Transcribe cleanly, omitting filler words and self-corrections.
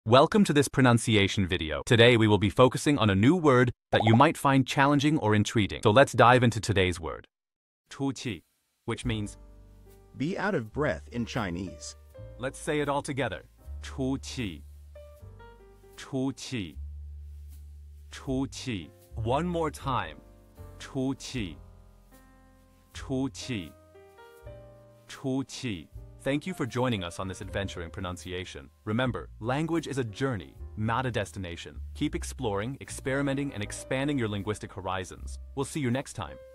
Welcome to this pronunciation video. Today we will be focusing on a new word that you might find challenging or intriguing. So let's dive into today's word. 出气, which means be out of breath in Chinese. Let's say it all together. 出气,出气,出气. One more time. 出气,出气,出气. Thank you for joining us on this adventure in pronunciation. Remember, language is a journey, not a destination. Keep exploring, experimenting, and expanding your linguistic horizons. We'll see you next time.